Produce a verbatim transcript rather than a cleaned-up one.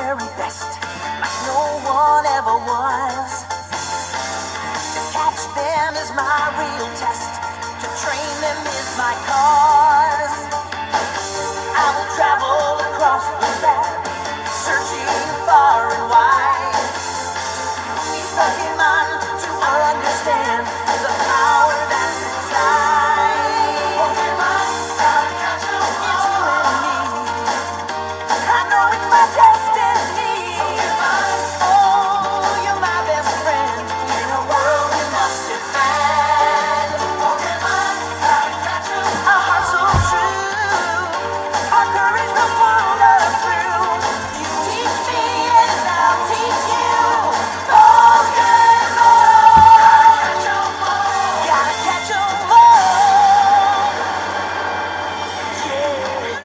very best, like no one ever was. To catch them is my real test, to train them is my cause.